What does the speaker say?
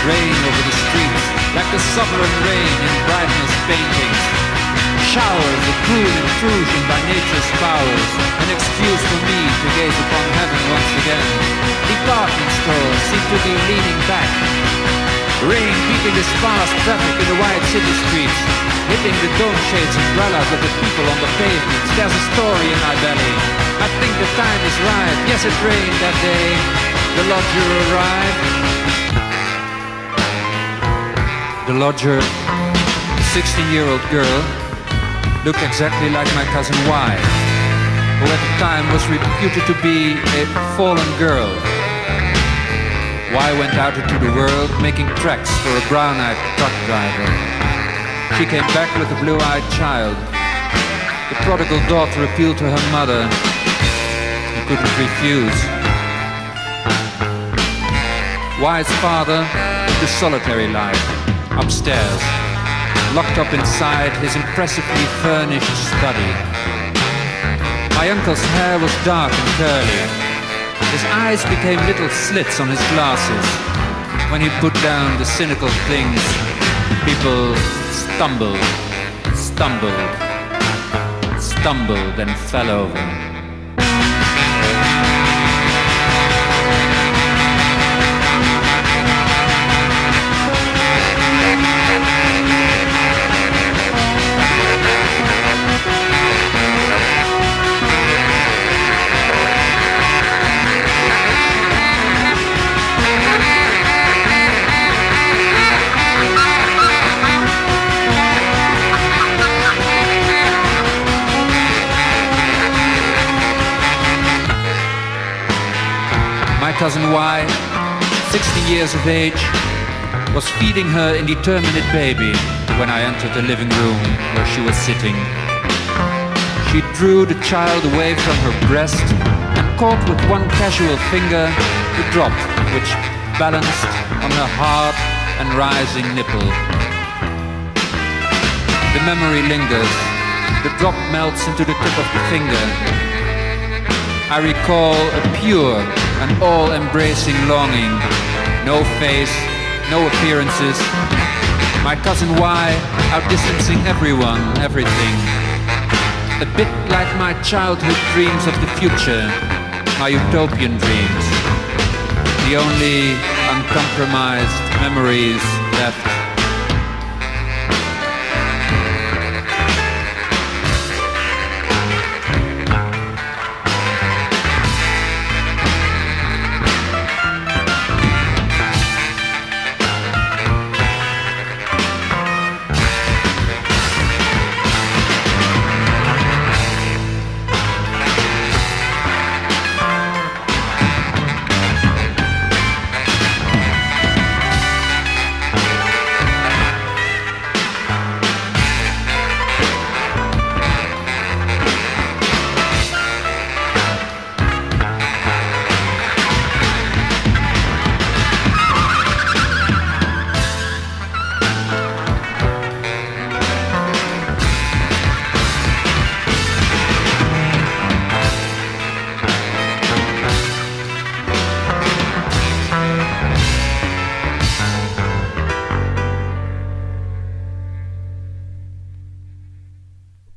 Rain over the streets, like the sovereign rain in brightness paintings. Showers of cruel intrusion by nature's powers, an excuse for me to gaze upon heaven once again. Department stores seem to be leaning back. Rain beating the sparse traffic in the wide city streets, hitting the dome-shades umbrellas of the people on the pavements. There's a story in my belly. I think the time is right. Yes, it rained that day. The lodger arrived. The lodger, a 16-year-old girl, looked exactly like my cousin Y, who at the time was reputed to be a fallen girl. Y went out into the world making tracks for a brown-eyed truck driver. She came back with a blue-eyed child. The prodigal daughter appealed to her mother. He couldn't refuse. Y's father lived a solitary life, upstairs, locked up inside his impressively furnished study. My uncle's hair was dark and curly. His eyes became little slits on his glasses. When he put down the cynical things, people stumbled, stumbled, stumbled and fell over. My cousin Y, 60 years of age, was feeding her indeterminate baby when I entered the living room where she was sitting. She drew the child away from her breast and caught with one casual finger the drop which balanced on her hard and rising nipple. The memory lingers. The drop melts into the tip of the finger. I recall a pure and all-embracing longing. No face, no appearances. My cousin Y outdistancing everyone, everything. A bit like my childhood dreams of the future, my utopian dreams. The only uncompromised memories left